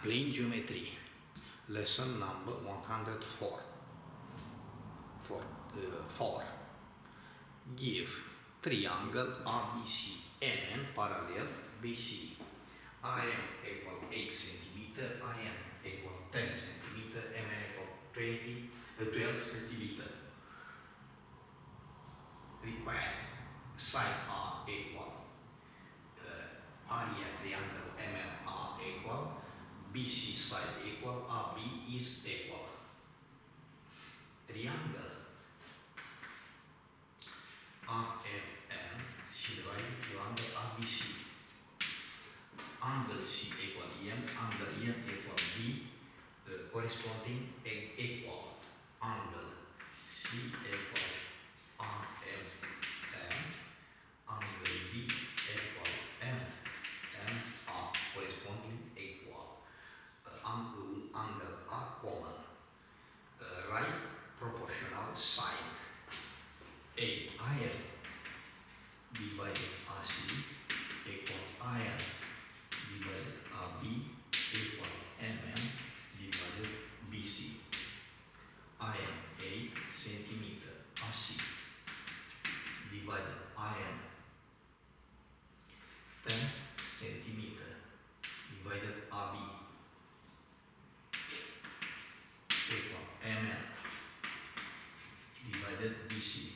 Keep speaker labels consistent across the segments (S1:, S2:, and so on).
S1: Plane geometry, lesson number 104. 4. Give triangle ABC and parallel BC. IM equal 8 centimeter, IM equal 10 centimeter, MN equal 12 centimeter. Required side R equal area triangle MMR equal BC side equal AB is equal. Triangle RFN is divided to angle ABC. Angle C equal EM, angle EM equal B, corresponding equal. Angle C equal RFN, angle B equal MMR, corresponding equal. Angle R common. Right proportional side. IM divided AC equal IM divided AB equal MM divided BC. IM 8 centimeter, AC divided IM 10 centimeter divided AB equal MM divided BC.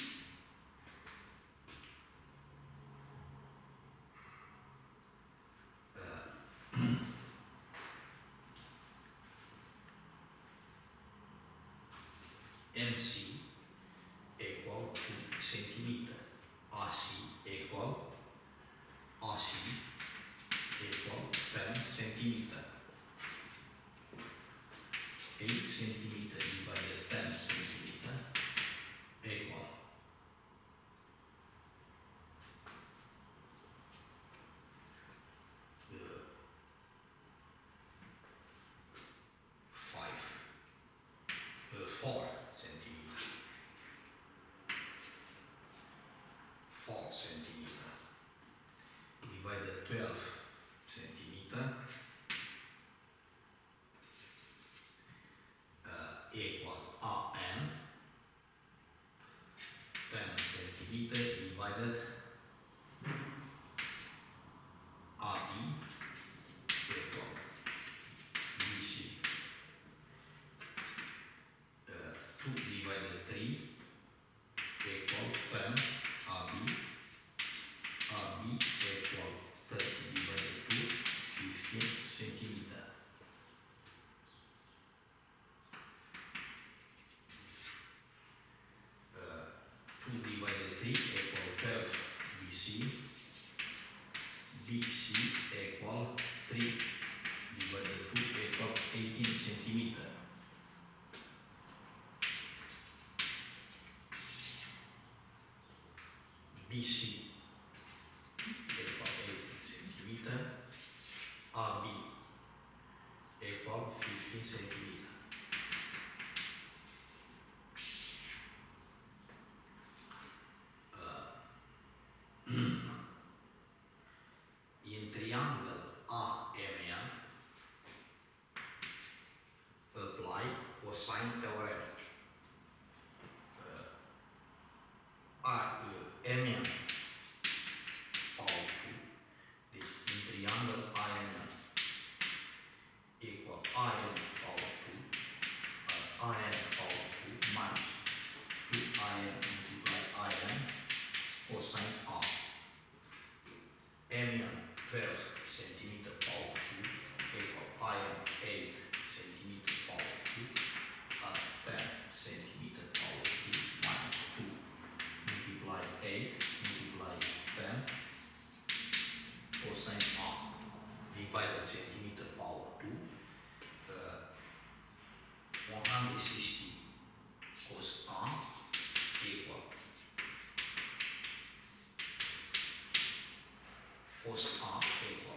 S1: MC equal 2 centimeter, AC equal 10 centimeter. 8 centimeter divided 10 centimeter equal 4 centimeter. 4 centimeter divided 12 centimeter equal RN 10 centimeter divided RE equal BC. 2 divided 3 equal 10 RB. RB equal 30 divided 2, 15 centimeter. 2 divided 3 equal 12 BC. BC equal 3 divided 2 equal 18 centimeter. BC equal 8 centimeter. RB equal 15 centimeter. In triangle AMN, apply cosine theorem. MN power 2, this in triangle IMN equal IN power 2, IN power 2 minus 2IN multiply IN cosine R. MN 12 centimeter power 2 equal IN 8 centimeter power 2 10 centimeter power 2 minus 2 multiply 8 multiply 10 cosine R divided centimeter power 2 160 cos R equal cos R equal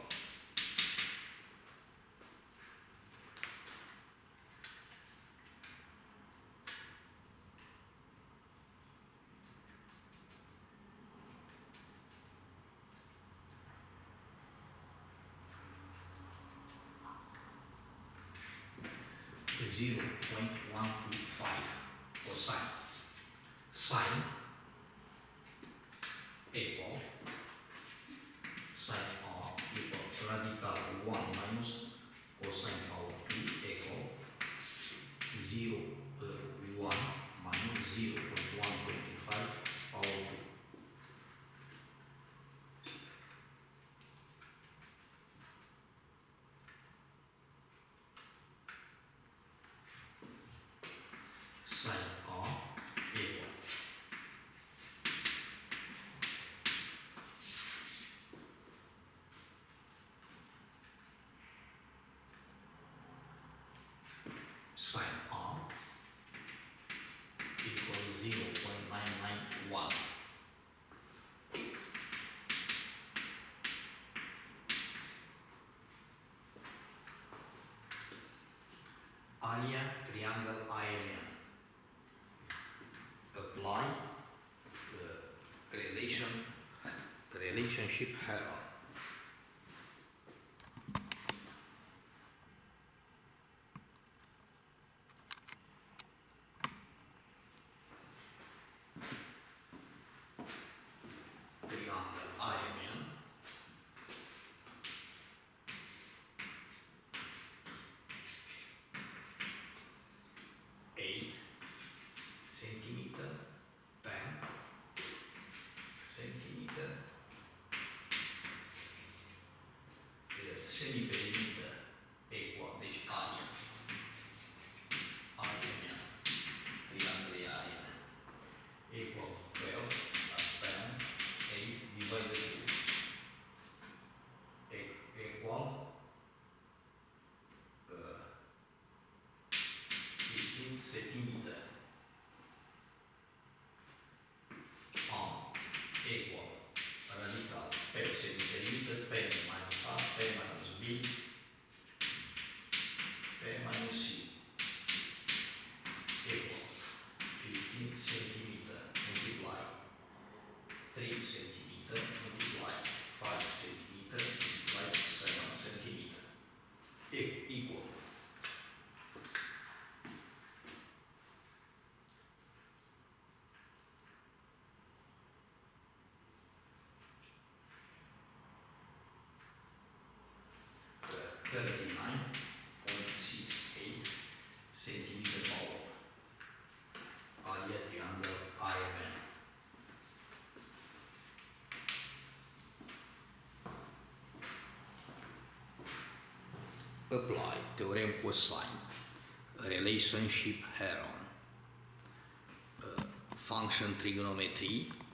S1: 0.125 cosine. Sine equal sine r equal radical 1 minus cosine power 2 equal 1 minus 0.125 power 2. Sine r equal sine r equal 0.991. Area triangle IMN. Apply the relationship Heron. Triangle IMN centimeter, 10 centimeter, semiperimeter equal, deci area triangle IMN equal 12 plus 10, 8 divided 2 equal 15 centimeter. Equal radical per semiperimeter per minus a per minus b per minus c equal 15 centimeter multiply 3 centimeter multiply 5 centimeter multiply 7 centimeter equal 39.68 centimeter power. Area triangle IMN. Apply theorem cosine, relationship Heron, function trigonometry